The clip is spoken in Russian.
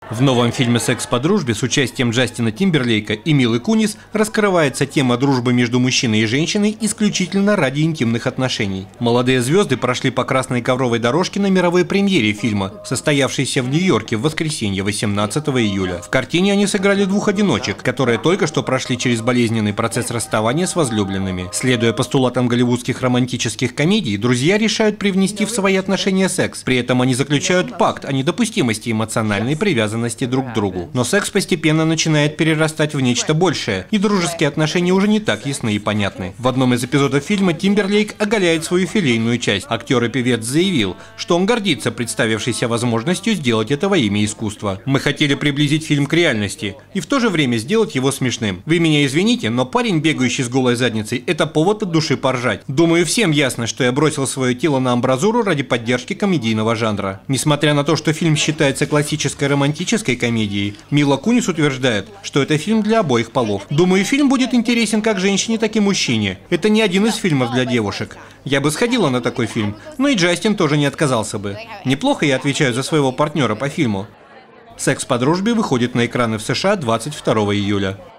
В новом фильме «Секс по дружбе» с участием Джастина Тимберлейка и Милы Кунис раскрывается тема дружбы между мужчиной и женщиной исключительно ради интимных отношений. Молодые звезды прошли по красной ковровой дорожке на мировой премьере фильма, состоявшейся в Нью-Йорке в воскресенье 18 июля. В картине они сыграли двух одиночек, которые только что прошли через болезненный процесс расставания с возлюбленными. Следуя постулатам голливудских романтических комедий, друзья решают привнести в свои отношения секс. При этом они заключают пакт о недопустимости эмоциональной привязанности друг к другу. Но секс постепенно начинает перерастать в нечто большее, и дружеские отношения уже не так ясны и понятны. В одном из эпизодов фильма Тимберлейк оголяет свою филейную часть. Актер и певец заявил, что он гордится представившейся возможностью сделать это во имя искусства. «Мы хотели приблизить фильм к реальности и в то же время сделать его смешным. Вы меня извините, но парень, бегающий с голой задницей, это повод от души поржать. Думаю, всем ясно, что я бросил свое тело на амбразуру ради поддержки комедийного жанра». Несмотря на то, что фильм считается классической романтической комедией, Мила Кунис утверждает, что это фильм для обоих полов. «Думаю, фильм будет интересен как женщине, так и мужчине. Это не один из фильмов для девушек. Я бы сходила на такой фильм, но и Джастин тоже не отказался бы. Неплохо я отвечаю за своего партнера по фильму». «Секс по дружбе» выходит на экраны в США 22 июля.